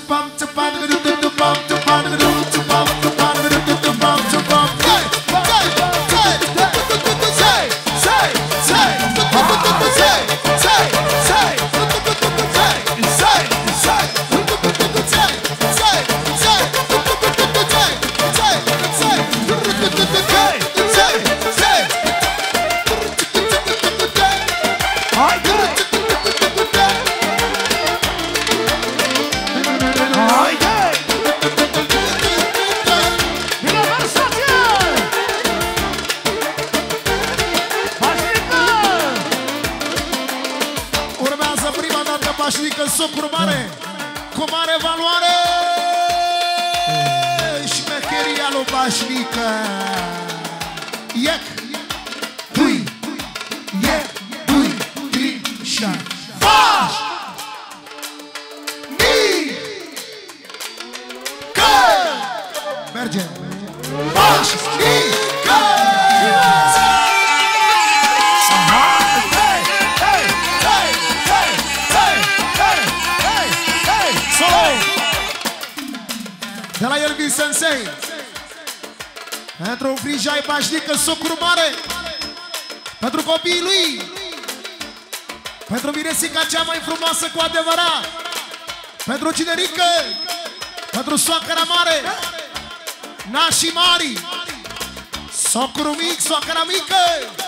De la Elvis Sensei pentru Vrijai Pașnică, socru mare, pentru copiii lui, pentru Miresica cea mai frumoasă cu adevărat, pentru Cinerică, pentru soacra mare, nașii mari, socru mic, soacra mică,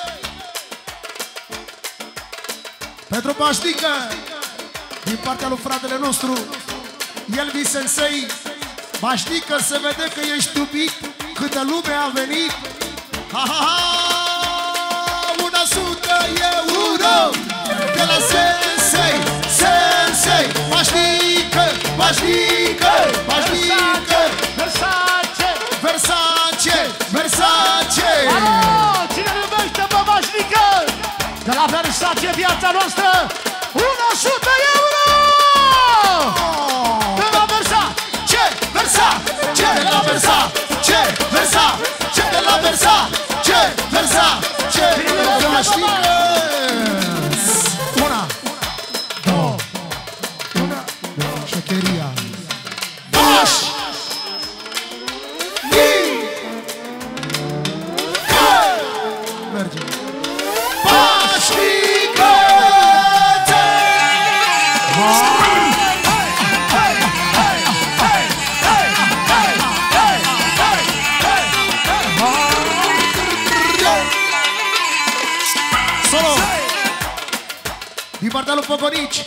pentru Pașnică, din partea lui fratele nostru Elvis Sensei. Pașnică, se vede că ești iubit, câtă lume a venit. Ha, ha, ha, 100 euro de la Sensei, Sensei. Pașnică, Pașnică, Pașnică, Versace, Versace, Versace. alo, cine iubește pe Pașnică? De la Versace, viața noastră, 100 euro! De la Versace, Versace, de la Versace, Versace, de la Versace, Versace, de la Pașnică. Una, două, șecheria. Pașnică, merge. Pașnică. Solo din partea lui Pogonici,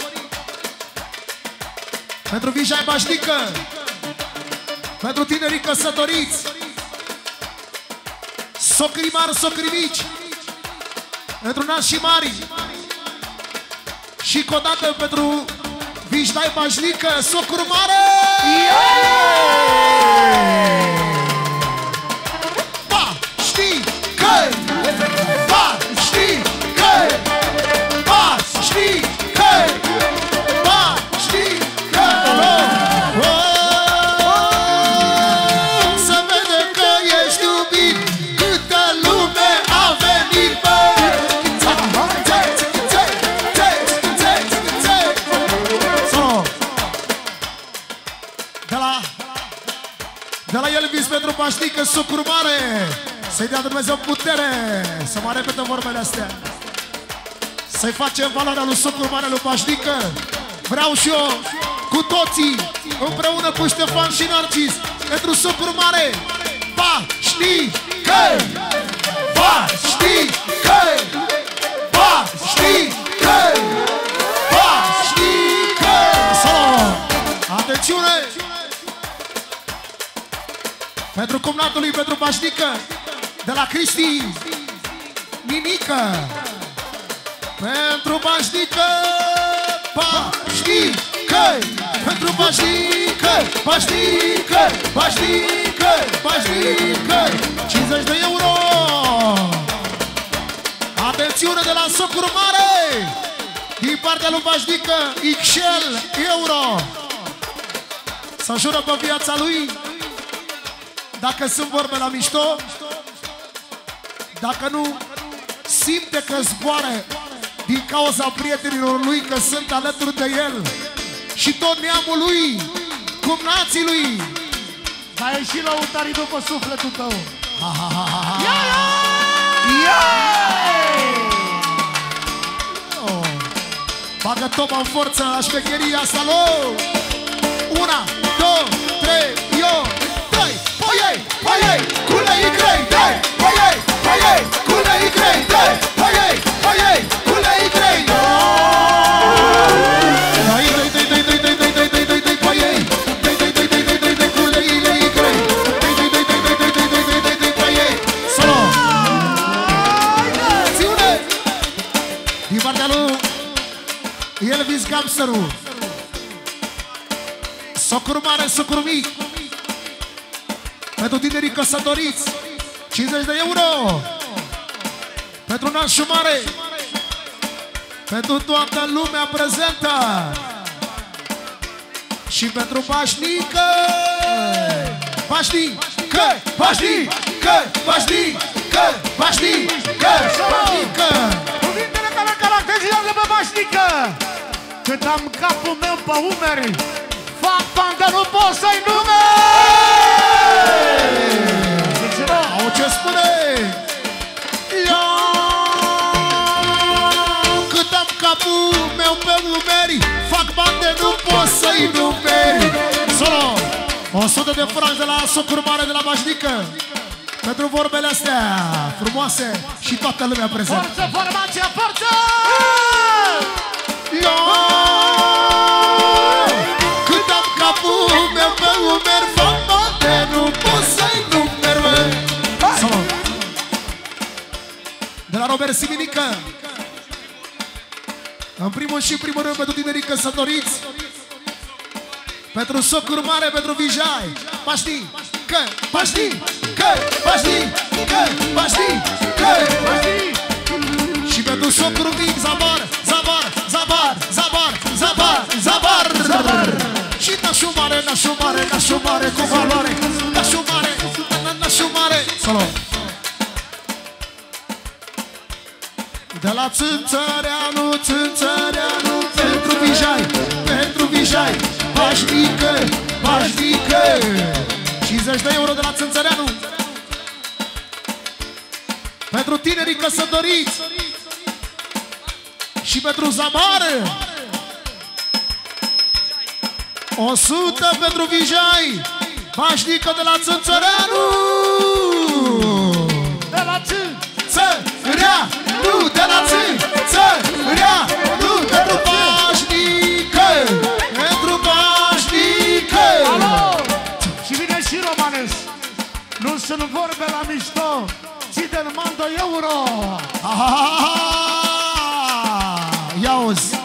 pentru Vijay Pașnică, pentru tinerii căsătoriți, socrii mari, socrii mici, pentru nașii mari și încă o dată pentru Vijay Pașnică, socru mare! Pașnică! Pașnică! Pașnică! Pașnică! Se vede că ești iubit, câtă lume a venit, bă! De la Elvis pentru Pașnică, socru mare, să-i dea Dumnezeu putere să mai repete vorbele astea, să-i facem valoarea lui socru mare, lui Pașnică. Vreau și eu cu toții împreună cu Ștefan și Narcis pentru socru mare. Pașnică! Pașnică! Pașnică! Pașnică! Solo! Atențiune! Pentru cumnatul lui, pentru Pașnică, de la Cristi Ninică. Pentru Pașnică, Pașnică, pentru Pașnică, Pașnică, Pașnică, Pașnică, 50 de euro. Atențiune de la socru mare, din partea lui Pașnică, XL euro. Să jură pe viața lui. Dacă sunt vorbe la mișto, dacă nu simte că zboare din cauza prietenilor lui, că sunt alături de el și tot neamul lui, cumnații lui. Dar e și lăutarii după sufletul tău. Ha, ha, ha, ha, ha. Ia, ia! Ia! Oh. Bagă topa în forță la șmecheria asta lor. 1, 2, 3, eu, 3. Păi, păi, culei grei, dai! Păi, păi, culei grei, dai! Păi, păi, culei grei, dai! Din partea lui Elvis Gamsterul, socru mare, socru mic, pentru tinerii căsătoriți, 50 de euro, pentru nașul mare, pentru toată lumea prezentă și pentru pașnică. Pașnică, pașnică, pașnică, pașnică, pașnică. Cuvintele care caracterizează pe pașnică. Cât am capul meu pe umeri, fac bani de nu pot să-i numeri. Au ce spune? Cât am capul meu pe umeri, fac bani de nu pot să-i numeri. Solo 100 de franci de la socru mare de la pașnică, pentru vorbele astea frumoase și toată lumea prezentă. Forță, formația, forță! Cât am capul meu pe umeri, fac bani de nu pot să-i numeri. Solo de la Robert Siminică, în primul și primul rând pentru tinerii căsătoriți, pentru socru mare, pentru vijai. Paști, că, paști, că, paști, că, paști, că, și pentru socru mic, zabar, zabar, zabar, zabar, zabar, zabar, zabar. Și nașul mare, nașul mare, nașul mare, cu valoare, nașul mare, nașul mare. Solo. De la Țânțăreanu, Țânțăreanu, pentru vijai, pentru vijai, pașnică, pașnică. 50 de euro de la Țânțăreanu, pentru tinerii căsătoriți și pentru zabară. 100 pentru vijai, pașnică de la Țânțăreanu. De la Țânțăreanu, de la Țânțăreanu, pentru pașnică, pentru pașnică. alo! Și vine și Romanes. Nu sunt vorbe la mișto, ține-l man 2 euro. Ia-uzi.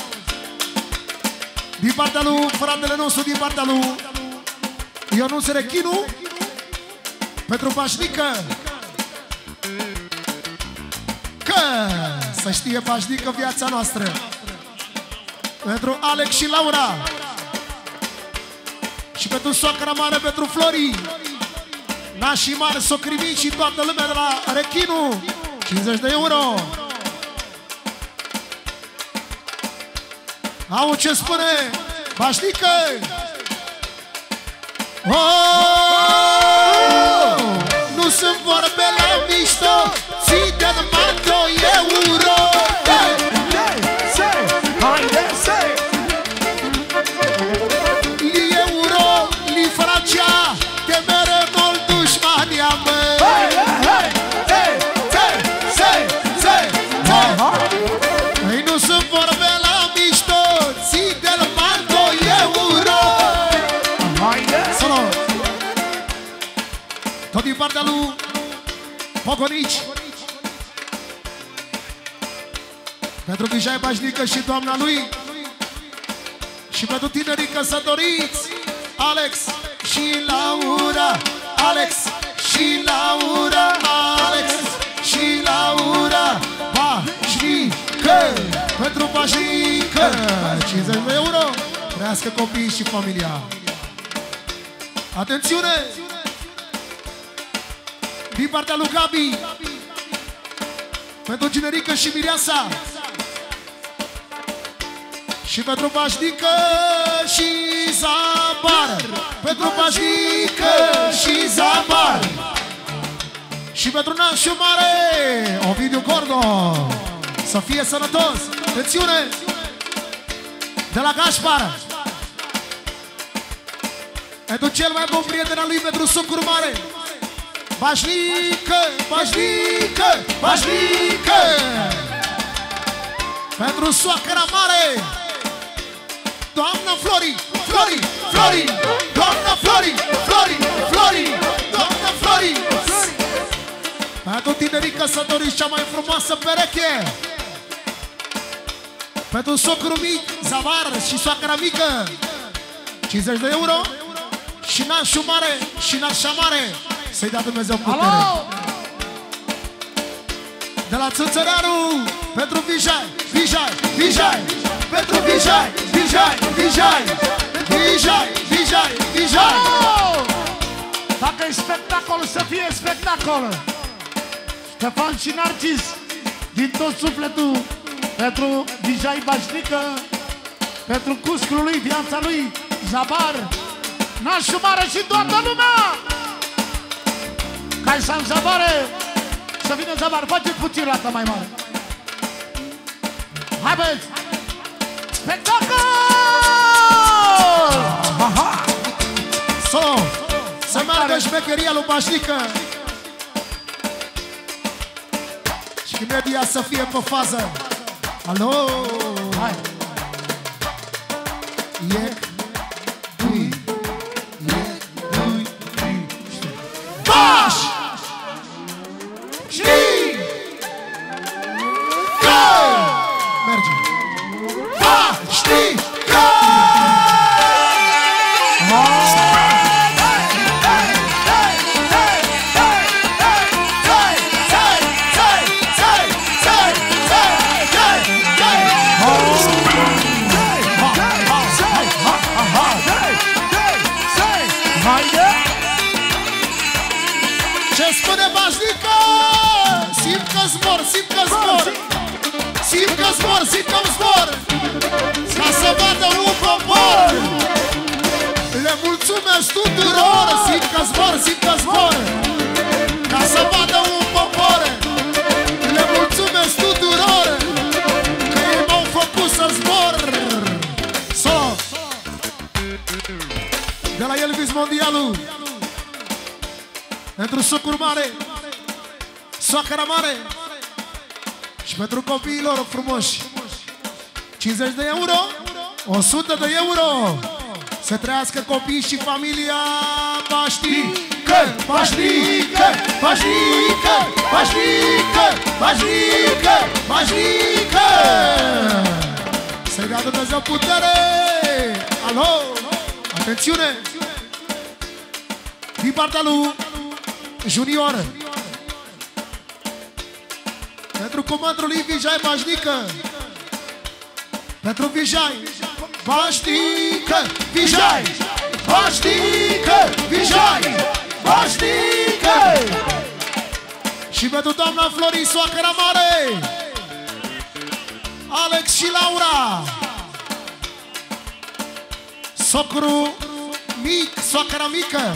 Din partea lui fratele nostru, din partea lui Ionuț Rechinu, pentru pașnică. Că să știe pașnică viața noastră. Pentru Alex și Laura. Și pentru soacra mare, pentru Flori, nașii mari, socrii mici și toată lumea de la Rechinu, 50 de euro. Au ce spune pașnică. Nu sunt vorbe la mișto, ține-n man 2 euro. Li euro, li Francia, te mere mult dușmania mea. Ei, nu sunt vorbe la mișto, ține-n man 2 euro. Solo. Tot din partea lui Poconici, pentru vijai pașnică și doamna lui, și pentru tinerii căsătoriți, Alex și Laura, Alex și Laura, Alex și Laura, pașnică, pentru pașnică, 50 de euro, trăiască copiii și familia. Atențiune! Din partea lui Gabi, pentru Ginerică și Mireasa, și pentru pașnică și zabară, pentru Pașnică și Zabar. Și pentru nașul mare, Ovidiu Gordo. Să fie sănătos. Atențiune! De la Gașpar. Pentru cel mai bun prieten al lui, pentru Sucru Mare. Pașnică, Pașnică, Pașnică. Pentru soacra mare, doamna Flori, Flori, Flori, doamna Flori, Flori, Flori, doamna Flori. Pentru tinerii căsătoriți, cea mai frumoasă pereche. Pentru socru mic, Zavar și soacra mică, 50 de euro. Și nașul mare și nașa mare, să-i dea Dumnezeu putere. Alo! De la Țățăreanu, pentru Vijay, Vijay, Vijay. Pentru Vijay, Vijay, Vijay. Vijay, Vijay, Vijay. Dacă e spectacol, să fie spectacol. Ștefan și Narcis, din tot sufletul, pentru Vijay Pașnică, pentru cuscul lui, viața lui, Zabar, nașul mare și toată lumea. Ca-i San Zabare, să vină Zabar, faceți puțin rata mai mare. Hai băieți! Spectacol! Solo, să meargă șmecheria lui Pașnică. Și imediat să fie pe fază. Alo! Hai! E, dui, Paș! Știi! Că! Merge! Pașnică! Ce spune Pașnică? Simt că zbor, simt că zbor. Simt că zbor, simt că zbor. Ca să vadă un popor. Le mulțumesc tuturor. Simt că zbor, simt că zbor. Ca să vadă un popor. Le mulțumesc tuturor. Că ei m-au făcut să zbor. Solo. De la Elvis Mondialul. Pentru Sucru Mare, soacra mare. Și pentru copiilor frumoși, 50 de euro, 100 de euro. Să trăiască copiii și familia Pașnică, Pașnică, Pașnică, Pașnică, Pașnică, Pașnică. Să-i dea Dumnezeu putere. Alo, atențiune. Din partea lui Junior, pentru comandul lui Vijay Pașnică, pentru Vijay Pașnică, Vijay Pașnică, Vijay Pașnică. Și pentru doamna Flori, soacra mare, Alex și Laura, socru mic, soacra mică,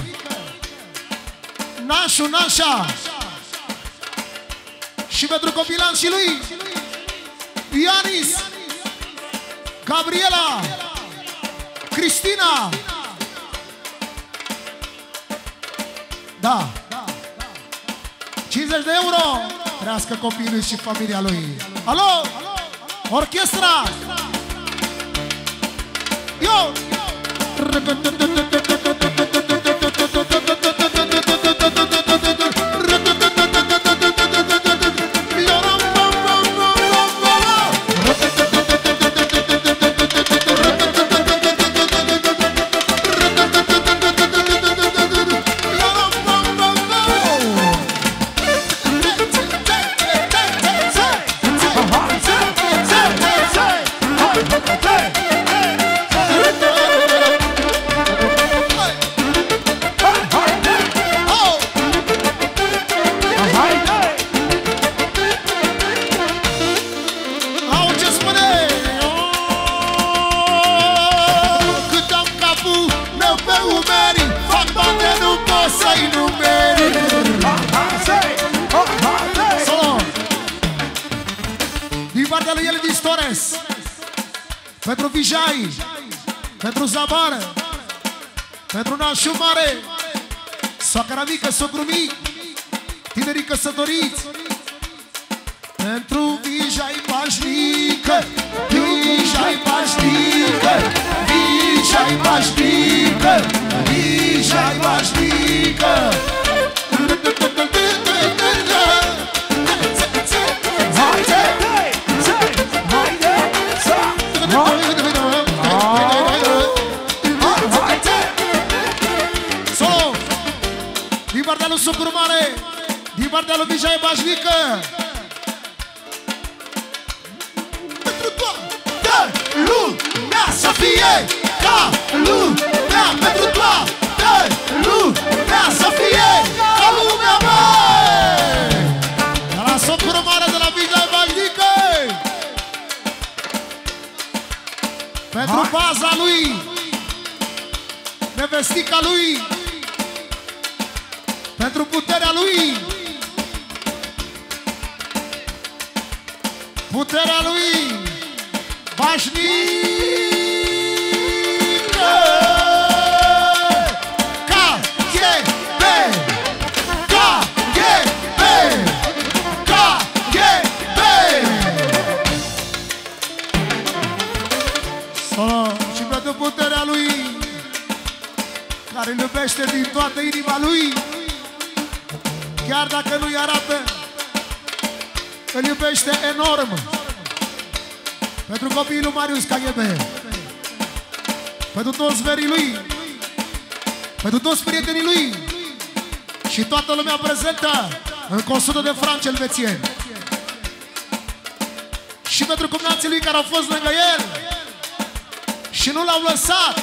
nașul, nașa. Și pentru copilanții lui Ianis, Gabriela, Cristina. Da, 50 de euro. Trească copilul și familia lui. Alo, orchestra. Yo. Torres, pentru Vijay, pentru Zabare, pentru Nașu Mare, soacra mică, socru mic, tinerii căsătoriți, pentru Vijay pașnică, Vijay pașnică, Vijay pașnică, Vijay pașnică. Din partea lui Socru Mare, din partea lui Vijay pașnică, pentru toată lumea să fie ca lumea, pentru toată lumea să fie ca lumea, măi! De la Socru Mare, de la Vijay pașnică, pentru baza lui, nevestica lui, pentru puterea lui, puterea lui, pașnică, KGB, KGB, KGB. Și pentru puterea lui, care îl iubește din toată inima lui, chiar dacă nu-i arată, îl iubește enorm. Pentru copiii lui Marius KGB, pentru toți verii lui, pentru toți prietenii lui și toată lumea prezentă în 100 de franci elvețieni. Și pentru cumnații lui care au fost lângă el și nu l-au lăsat.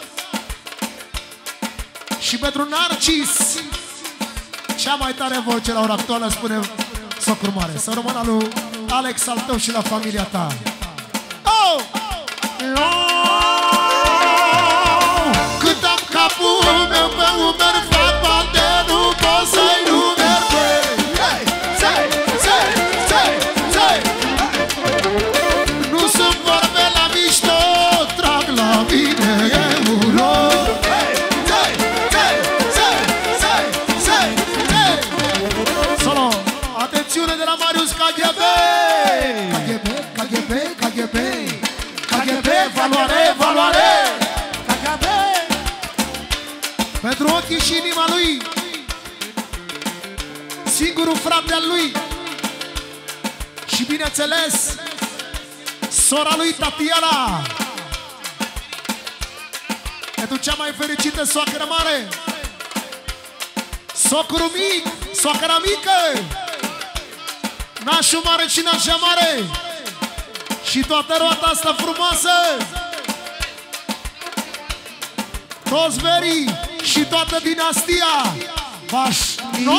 Și pentru Narcis, cea mai tare voce la ora actuală, spune Socru Mare. Să rămână lui Alex al tău și la familia ta. Oh! Cât am capul meu pe umeri, fac bate, nu pot să-i numeri. Nu sunt vorbe la mișto, trag la mine euro. Solo, atențiune de la Marius KGB. KGB, KGB, KGB, KGB, valoare, valoare. KGB. Pentru ochii și inima lui, singurul frate al lui și bineînțeles sora lui Tatiana. Pentru cea mai fericită soacră mare, socru mic, soacra mică, Nașu Mare și Nașa Mare și toată roata asta frumoasă, toți verii și toată dinastia Pașnică.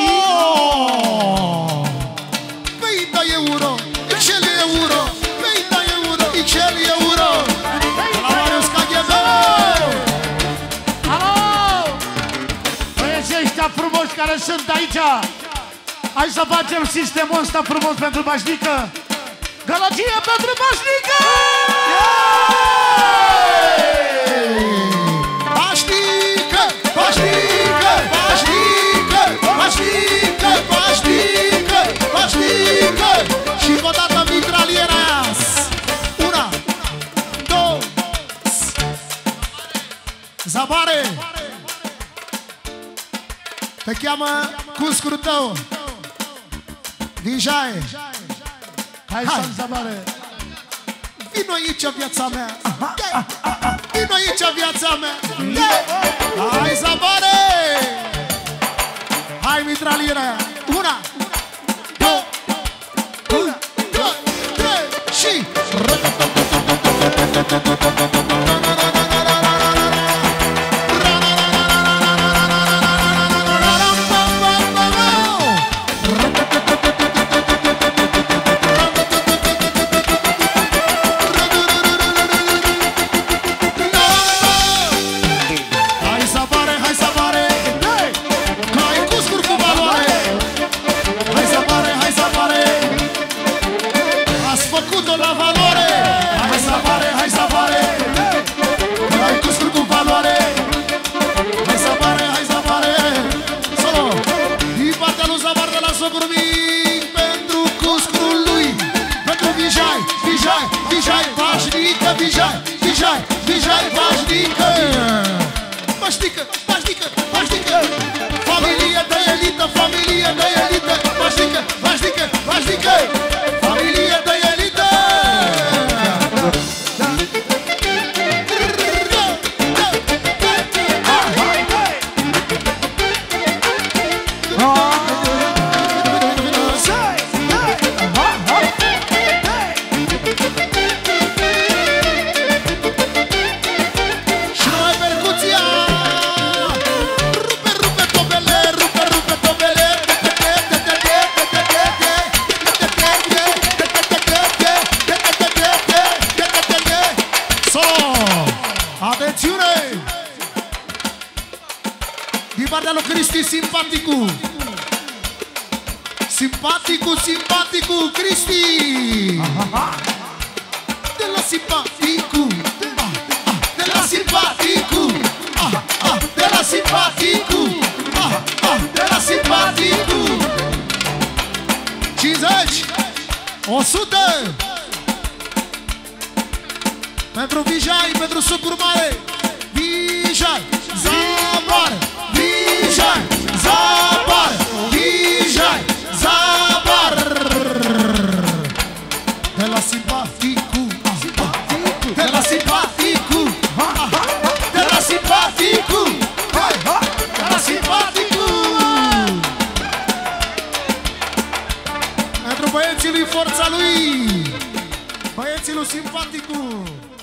Veita euro, icel euro, veita euro, icel euro. De la Marius KGB. Alo! Băieții ăștia frumoși care sunt aici, hai să facem sistemul ăsta frumos pentru Pașnică. Gălăgie pentru Pașnică! Pașnică, Pașnică, Pașnică, Pașnică, Pașnică, Pașnică. Și o dată mitraliera aia. Una, două. Zabare, te cheamă cuscul tău, Vijay. Hai să Zabare. Vino aici, viața mea. Vino aici, viața mea. Hai, Zabare. Hai, mitraliera aia. Una, două, una, două, trei și... Hai să pare, la valoare. partea lui Cristi, simpaticul. Simpaticul, simpaticul, Cristi. De la simpaticul, de la simpaticul, de la simpaticul, de la simpaticul. 50, 100. Pentru Vijay, pentru Sucuri Mare. Vijay, Zabar, Vijay, Zabar, Vijay, Zabar. De la simpaticul, de la simpaticul, de la simpaticul, de la simpaticul. Pentru băieții lui Forța lui, băieții lui Simpaticul.